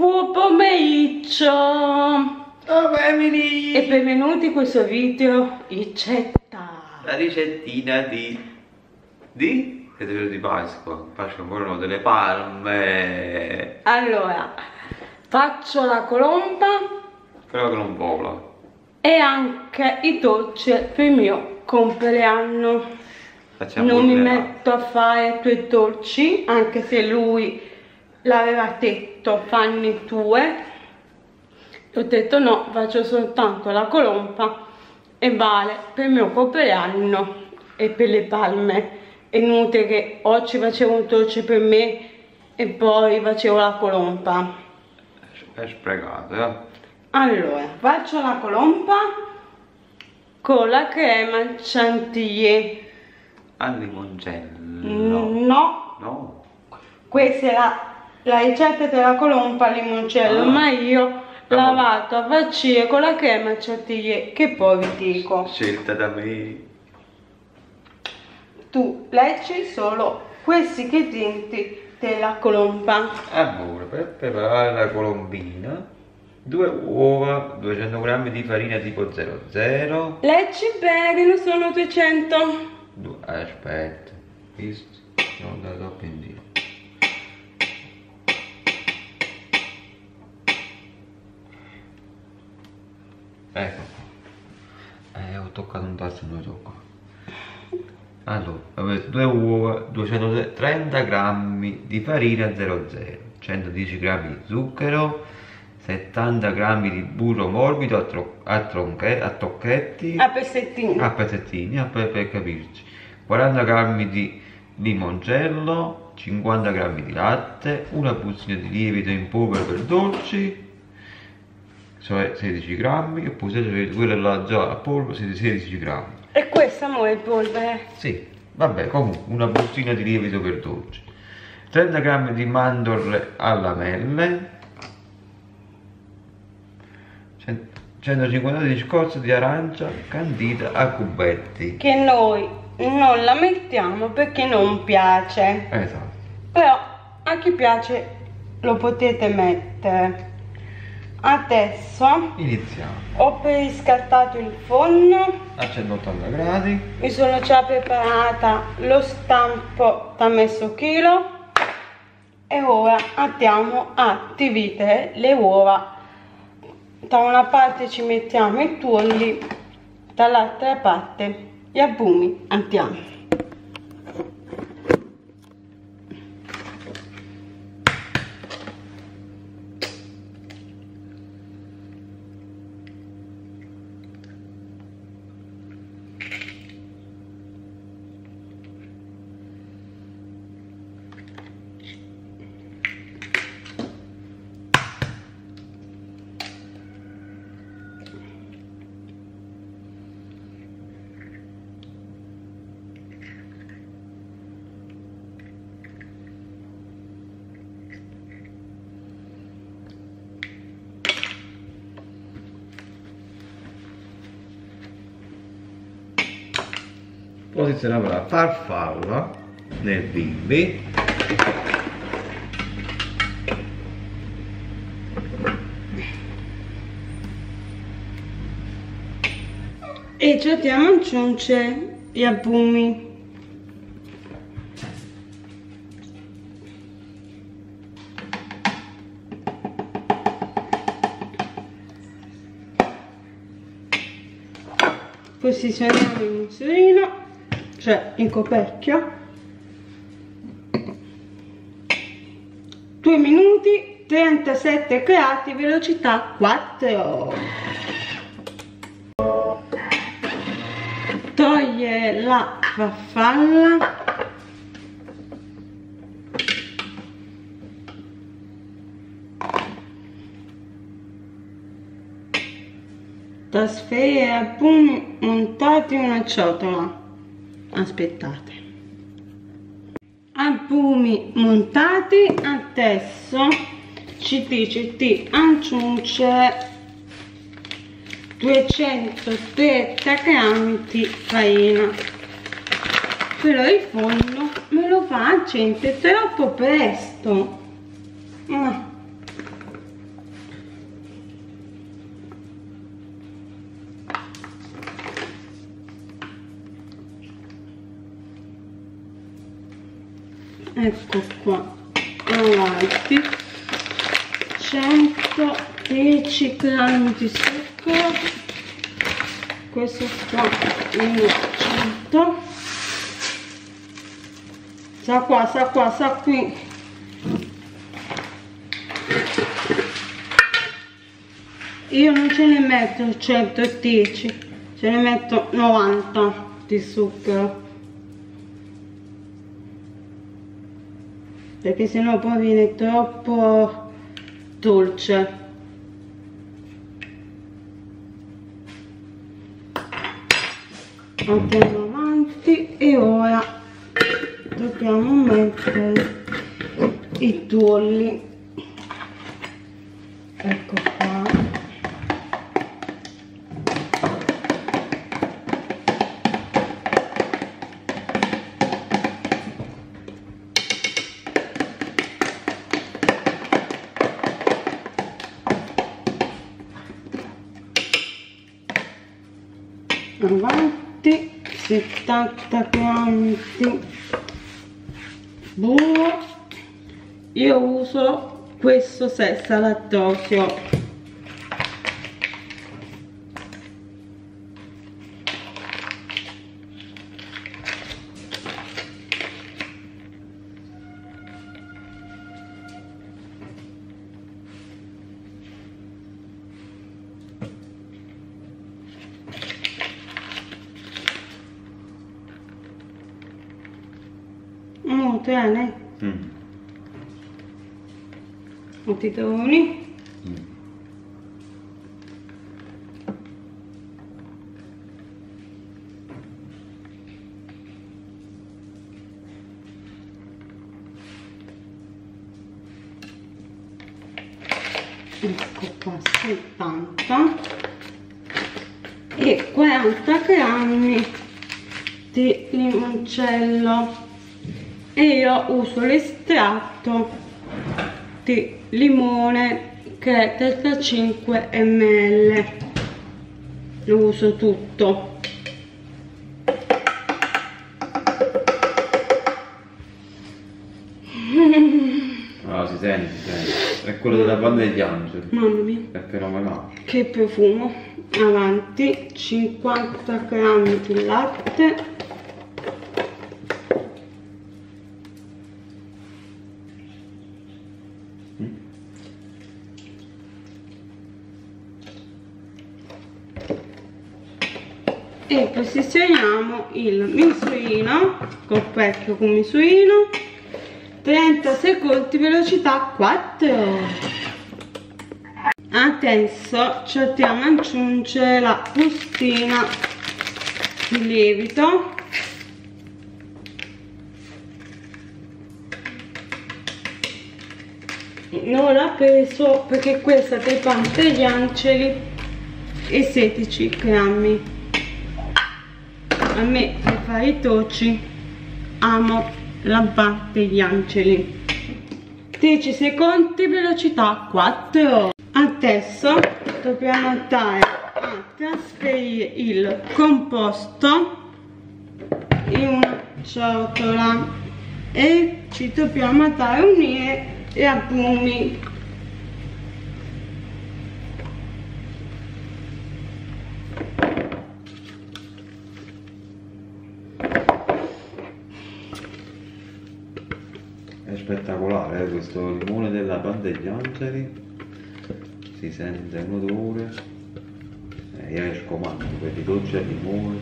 Buon pomeriggio! Ciao Emily! E benvenuti in questo video ricetta! La ricettina di? Che è di Pasqua? Pasqua ancora delle palme! Allora, faccio la colomba Però che non vola. e anche i dolci per il mio compleanno. Facciamo Non mi compleanno. metto a fare due dolci, anche se lui l'aveva detto fanne due. Ho detto no, faccio soltanto la colomba e vale per il mio compleanno e per le palme. È inutile che oggi facevo un dolce per me e poi facevo la colomba. È sprecato, eh? Allora, faccio la colomba con la crema chantilly. Al limoncello. No, No. questa è la ricetta della colomba al limoncello, ma io la vado a farcire con la crema chantilly, che poi vi dico. Scelta da me. Tu leggi solo questi ingredienti della colomba. Allora, per preparare la colombina, 2 uova, 200 g di farina tipo 00. Leggi bene che non sono 200. Aspetta, visto? Non da troppo indietro. Ecco qua. Ho toccato un tasto, non tocco. Allora, avete 2 uova, 230 g di farina 00, 110 g di zucchero, 70 g di burro morbido a tocchetti, A pezzettini. a pezzettini, per capirci, 40 g di limoncello, 50 g di latte, una bustina di lievito in polvere per dolci, cioè 16 grammi, e poi se avete quella là già a polvere siete 16 grammi. E questa mo è polvere. Sì, vabbè, comunque una bustina di lievito per dolci, 30 g di mandorle a lamelle, 150 di scorza di arancia candita a cubetti. Che noi non la mettiamo perché non piace. Esatto. Però a chi piace lo potete mettere. Adesso Iniziamo. ho riscaldato il forno, A 180 gradi. mi sono già preparata lo stampo da mezzo chilo e ora andiamo a dividere le uova. Da una parte ci mettiamo i tuorli, dall'altra parte gli albumi. Andiamo. Posizioniamo la farfalla nel bimbi. E ci andiamo a aggiungere gli albumi. Posizioniamo il mozzolino, cioè il coperchio. 2 minuti, 37 gradi, velocità 4. Toglie la farfalla. Trasferire albumi montati in una ciotola. Aspettate. Albumi montati, adesso ci dice di aggiungere 230 g di farina. Però il forno me lo fa a 100, è troppo presto. Ma ecco qua, avanti, 110 grammi di zucchero, questo qua innocente, sa qua, sa qui. Io non ce ne metto 110, ce ne metto 90 di zucchero, perché sennò poi viene troppo dolce. Andiamo avanti e ora dobbiamo mettere i tuorli, ecco qua. Avanti, 70 grammi di burro, io uso questo senza lattosio. Bene, montitoni, ecco qua, 70 e 40 grammi di limoncello. E io uso l'estratto di limone che è 35 ml, lo uso tutto. Ah, si sente, è quello della banda degli angeli. Mamma mia, è fenomenale, che profumo. Avanti, 50 grammi di latte, e posizioniamo il misurino, coperchio con misurino, 30 secondi, velocità 4. Adesso cerchiamo di aggiungere la bustina di lievito, non l'ho preso perché questa dei pan degli angeli è 16 grammi. A me per fare i dolci amo la barra degli angeli. 10 secondi, velocità 4. Adesso dobbiamo andare a trasferire il composto in una ciotola e ci dobbiamo andare a unire gli albumi. è spettacolare, questo limone della banda degli angeli, si sente un odore, io ne scomando per i dolci al limone.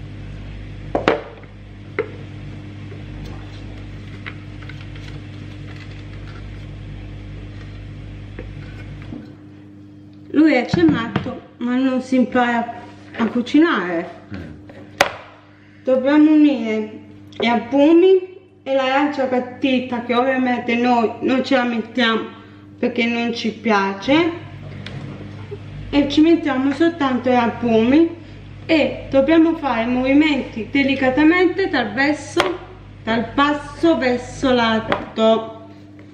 Lui è matto, ma non si impara a cucinare. Dobbiamo unire gli albumi e l'arancia cattiva, che ovviamente noi non ce la mettiamo perché non ci piace, e ci mettiamo soltanto gli albumi e dobbiamo fare movimenti delicatamente dal basso verso l'alto,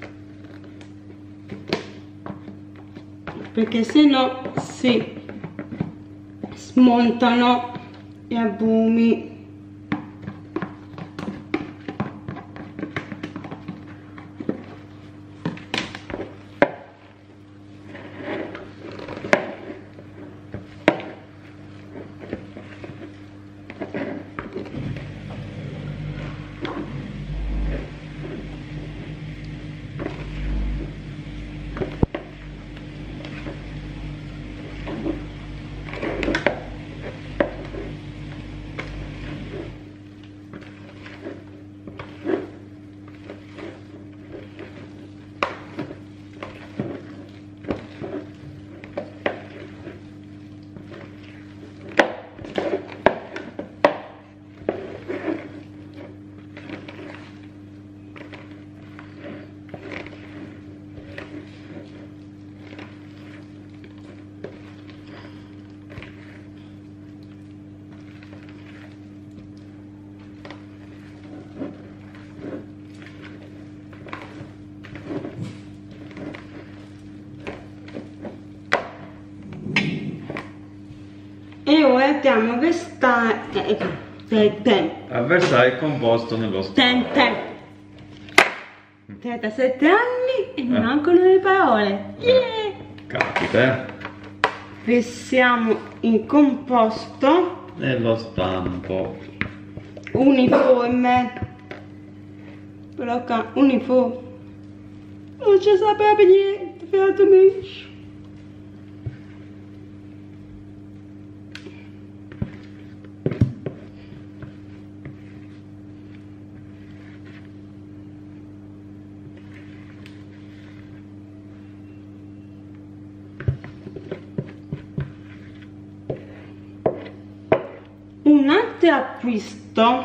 perché se no si smontano gli albumi. mettiamo che sta a versare il composto nello strato. Teta 7 anni e non mancano le parole. Yeah! Capita, Versiamo il composto nello stampo uniforme, però uniforme non ci sapeva niente, fiatami. Un altro acquisto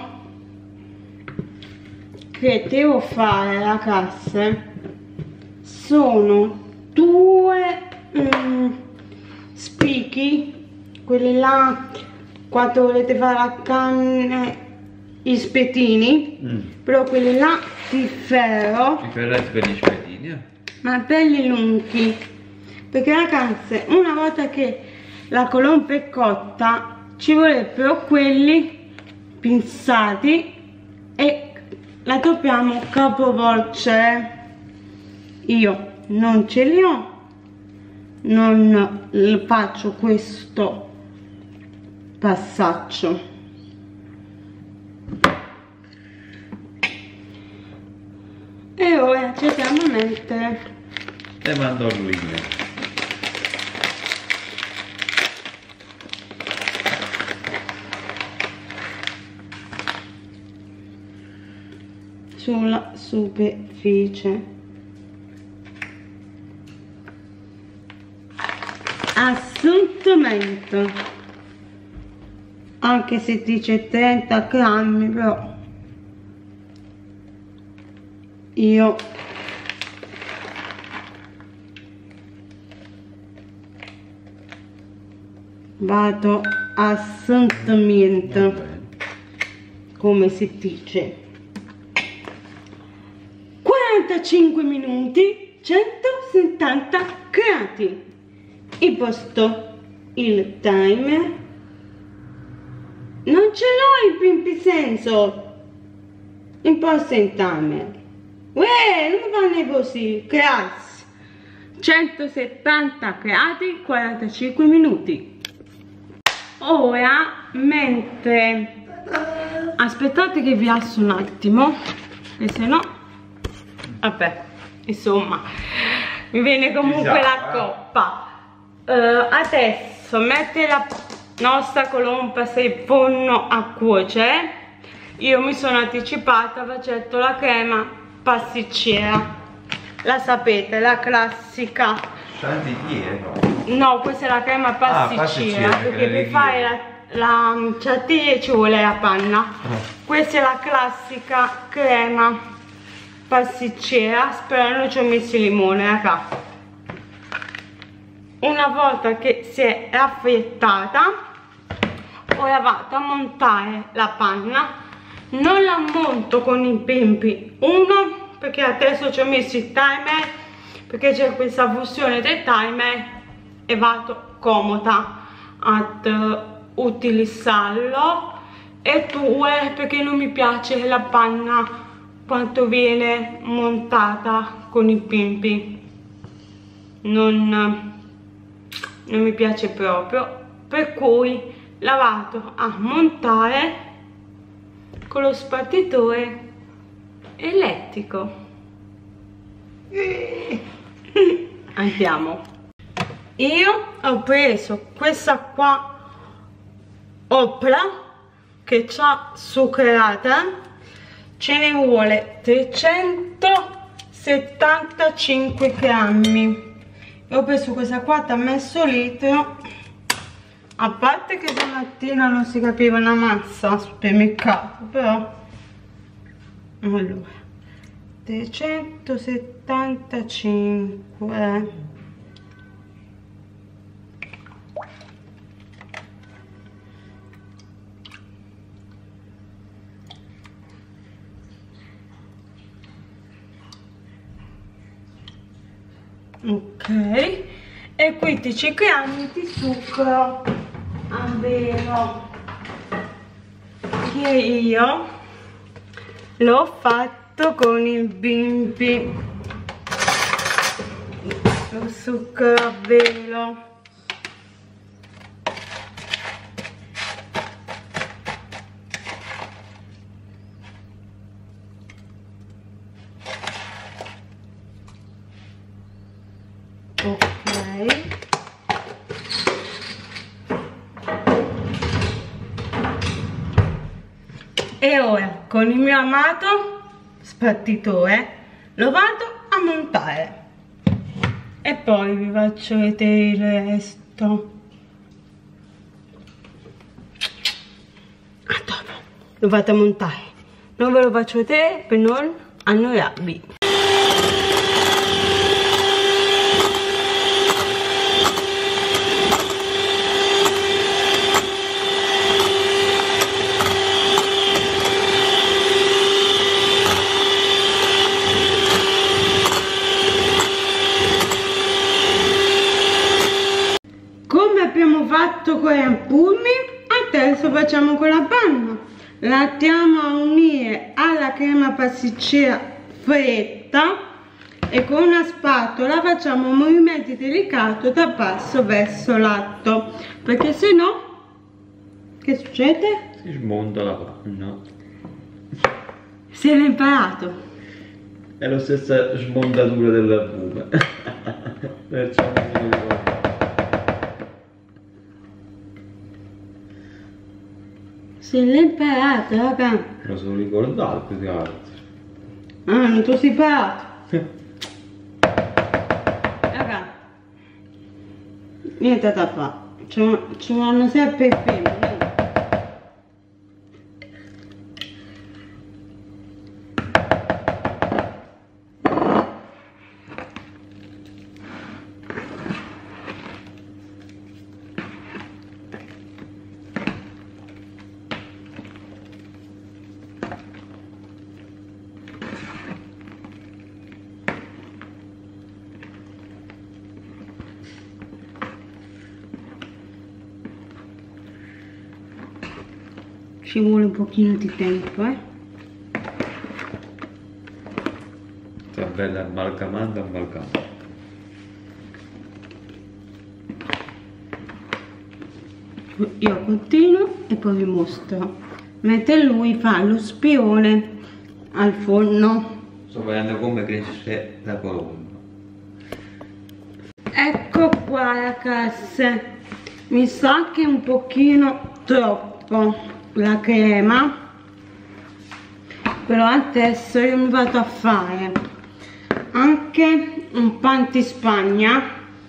che devo fare, ragazze, sono due spicchi, quelli là quando volete fare la canna, i spettini, però quelli là di ferro, per gli spettini, ma belli lunghi, perché ragazze, una volta che la colomba è cotta ci vorrebbero quelli pinzati e la dobbiamo capovolgere. Io non ce li ho, non faccio questo passaggio. E ora ci andiamo a mettere le mandorline. sulla superficie. Assolutamente, anche se dice 30 grammi, però io vado assolutamente, come si dice, 45 minuti, 170 gradi. Imposto il timer. Non ce l'ho il pimpi senso. Imposto il timer. Uè, non fanno così, grazie. 170 gradi, 45 minuti. Ora, mentre aspettate che vi alzo un attimo, che se no, vabbè, insomma, mi viene comunque la coppa. Adesso mette la nostra colomba sul forno a cuocere. Io mi sono anticipata facendo la crema pasticcera, la sapete, la classica. No, questa è la crema pasticcera, perché per fare la chantilly ci vuole la panna. Questa è la classica crema pasticcera, spero non ci ho messo il limone, raga. Una volta che si è raffreddata, ora vado a montare la panna. Non la monto con i pimpi, uno perché adesso ci ho messo il timer, perché c'è questa funzione del timer e vado comoda ad utilizzarlo, e due perché non mi piace la panna quanto viene montata con i pimpi, non mi piace proprio, per cui la vado a montare con lo spartitore elettrico. Andiamo. Io ho preso questa qua Opra che c'ha zuccherata, ce ne vuole 375 grammi. Ho preso questa qua da mezzo litro, a parte che stamattina non si capiva una mazza al supermercato, però allora 375. Ok, e 15 grammi di zucchero a velo che io l'ho fatto con il Bimbi, lo zucchero a velo. Ok, e ora con il mio amato spartitore lo vado a montare e poi vi faccio vedere il resto. A dopo, lo vado a montare, non ve lo faccio vedere per non annoiarvi. Abbiamo fatto con gli ampulmi, adesso facciamo con la panna. La andiamo a unire alla crema pasticcera fredda e con una spatola facciamo movimenti delicati da basso verso l'alto, perché se no che succede? Si smonta la panna. Se l'hai imparato. È la stessa smontatura della buca. Perciò non mi ricordo. Se l'hai imparata, raga. Me lo sono ricordato più che altro. Ah, non ti sei imparato. Raga, niente da fare. Ci vanno sempre i film. Ci vuole un pochino di tempo, Sta bella amalgamata. Io continuo e poi vi mostro mentre lui fa lo spione al forno. Sto vedendo come cresce la colomba. Ecco qua ragazze, mi sa che è un pochino troppo la crema, però adesso io mi vado a fare anche un pantispagna,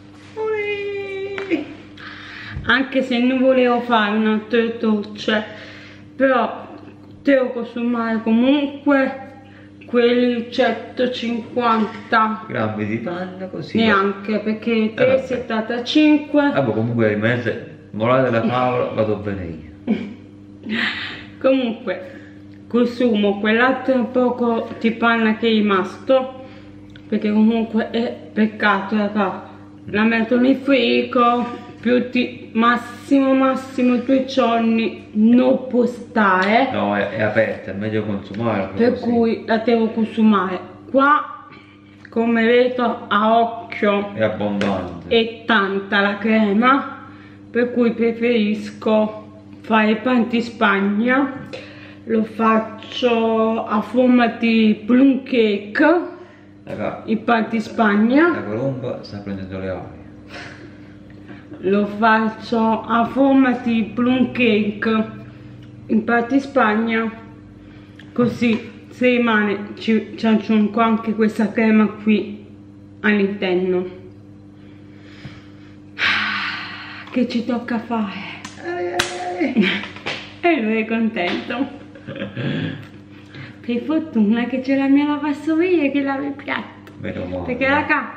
anche se non volevo fare un altro dolce, però devo consumare comunque quelli 150 grammi di panna, così neanche, perché 3,75. vabbè, comunque rimane morale della favola, vado bene io. Comunque consumo quell'altro poco di panna che è rimasto, perché comunque è peccato, raga. La metto nel frigo più di massimo 2 giorni, non può stare. No, è aperta, è meglio consumare, per cui la devo consumare. Qua come vedo a occhio è abbondante, è tanta la crema, per cui preferisco fare il pantispagna. Lo faccio a forma di plum cake. raga, Il pantispagna la colomba sta prendendo le ali. lo faccio a forma di plum cake in pantispagna, così se rimane ci aggiungo anche questa crema qui all'interno. Che ci tocca fare. E lui è contento. Per fortuna che c'è la mia lavastoviglie che lava il piatto. Meno male. Perché raga,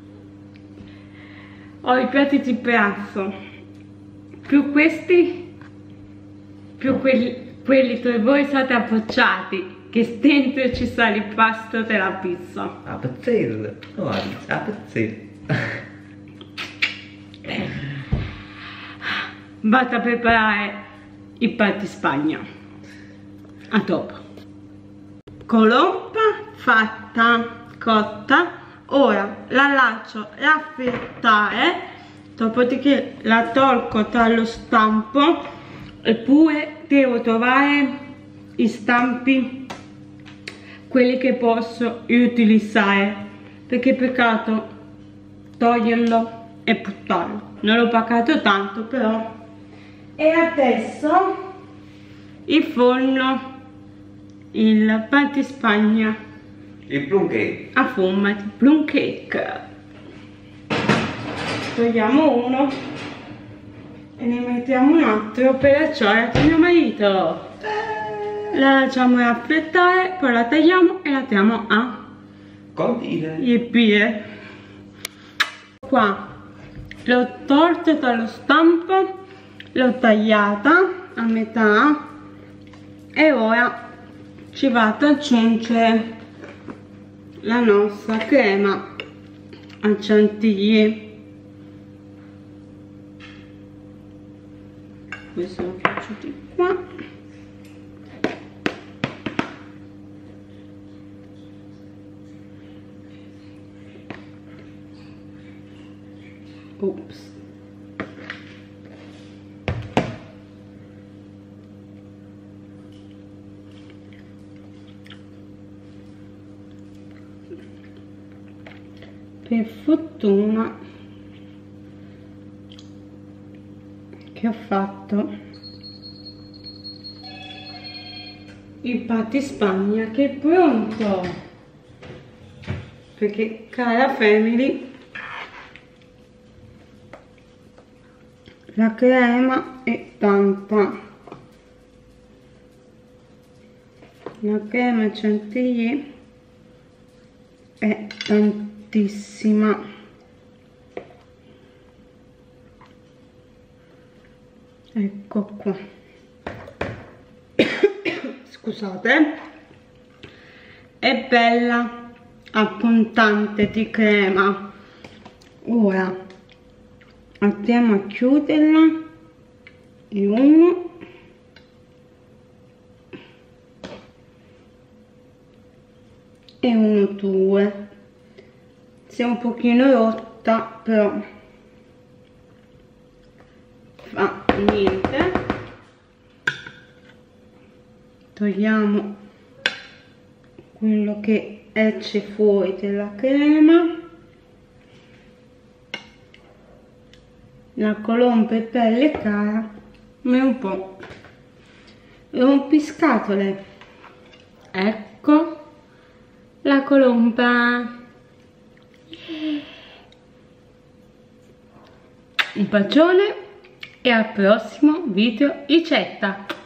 ho i piatti di pranzo, più questi, più quelli dove voi state appoggiati, che dentro ci sta l'impasto della pizza. A pezzetto, no, a pezzetto. vado a preparare il patti spagna. A dopo. Colomba fatta, cotta. Ora la lascio raffreddare, dopodiché la tolgo dallo stampo. Eppure devo trovare i stampi, quelli che posso riutilizzare, perché è peccato toglierlo e buttarlo. Non l'ho pagato tanto però. E adesso il forno, il patti spagna, il plum cake, a forma di plum cake. Togliamo uno e ne mettiamo un altro per la ciolla di mio marito. La lasciamo raffreddare, poi la tagliamo e la diamo a riempire. Qua l'ho tolta dallo stampo, l'ho tagliata a metà e ora ci vado ad aggiungere la nostra crema al chantilly. Questo lo faccio di qua. Ops. Per fortuna che ho fatto il patti spagna che è pronto, perché cara family la crema è tanta, la crema chantilly è tantissima. Ecco qua. Scusate. È bella, abbondante di crema. Ora andiamo a chiuderla in uno e uno, due. Si è un pochino rotta, però fa niente. Togliamo quello che esce fuori della crema. La colomba è bella e cara, ma è un po' rompiscatole. Ecco la colomba. Un bacione e al prossimo video ricetta.